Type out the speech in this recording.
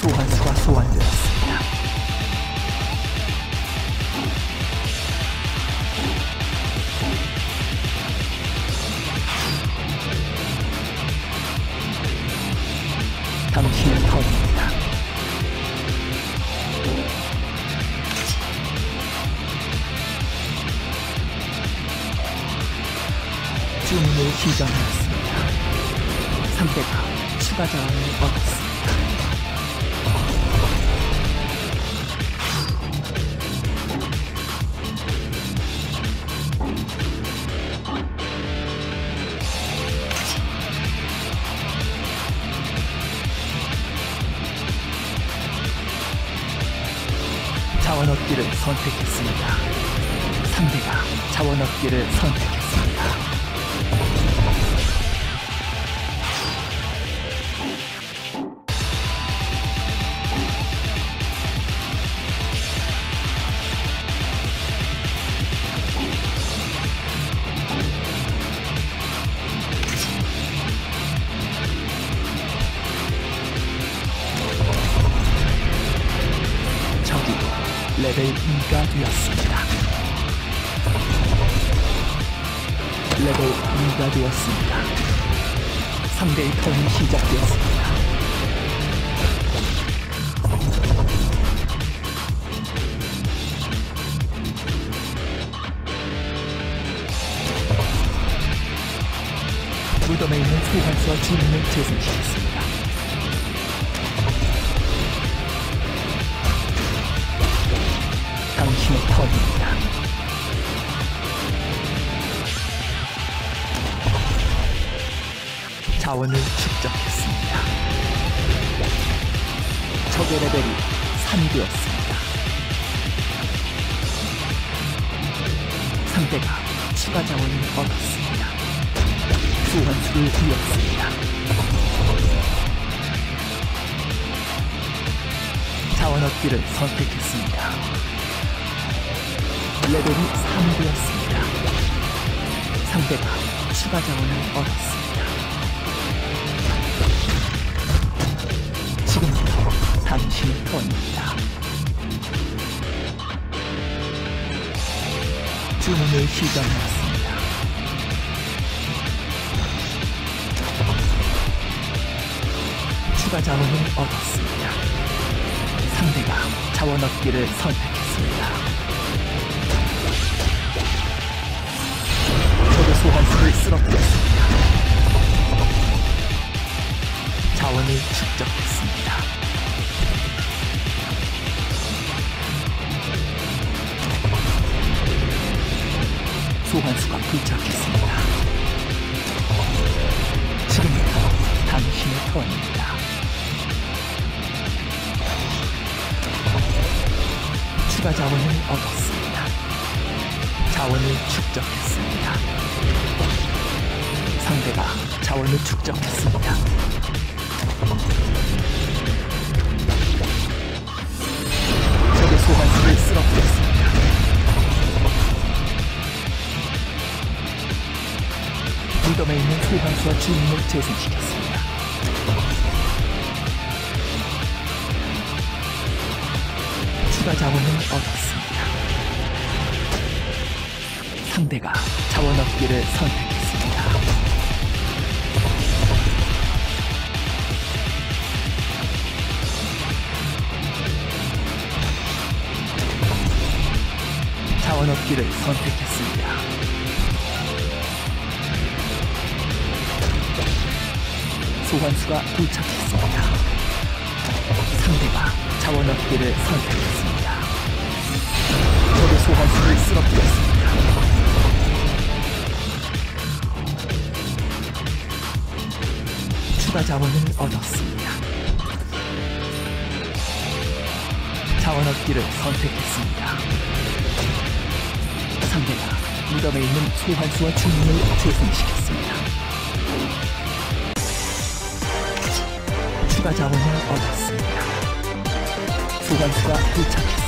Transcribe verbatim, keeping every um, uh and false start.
소환수가 소환되었습니다. 당신의 턴입니다. 주문을 시전하였습니다. 상대가 추가 자원을 얻었습니다. 자원 얻기를 선택했습니다. 상대가 자원 얻기를 선택했습니다. 레벨 이가 되었습니다. 레벨 이가 되었습니다. 상대의 턴이 시작되었습니다. 무덤에 있는 소환수와 주문을 재생시켰습니다. 당신의 턴입니다. 자원을 축적했습니다. 적의 레벨이 삼이 되었습니다. 상대가 추가 자원을 얻었습니다. 소환수를 이었습니다. 자원 얻기를 선택했습니다. 레벨이 삼이 되었습니다. 상대가 추가 자원을 얻었습니다. 지금부터 당신의 턴입니다. 주문을 시전하였습니다. 추가 자원을 얻었습니다. 상대가 자원 얻기를 선택했습니다. 소환수를 쓰러뜨렸습니다. 자원을 축적했습니다. 소환수가 도착했습니다. 지금부터 당신의 턴입니다. 추가 자원을 얻었습니다. 자원을 축적했습니다. 상대가 자원을 축적했습니다. 적의 소환수를 쓰러뜨렸습니다. 무덤에 있는 소환수와 주문을 재생시켰습니다. 추가 자원을 얻었습니다. 상대가 자원 얻기를 선택했습니다. 자원 얻기를 선택했습니다. 소환수가 도착했습니다. 상대가 자원 얻기를 선택했습니다. 적의 소환수를 쓰러뜨렸습니다. 추가 자원을 얻었습니다. 자원 얻기를 선택했습니다. 상대가 무덤에 있는 소환수와 주문을 재생시켰습니다. 추가 자원을 얻었습니다. 소환수가 도착했습니다.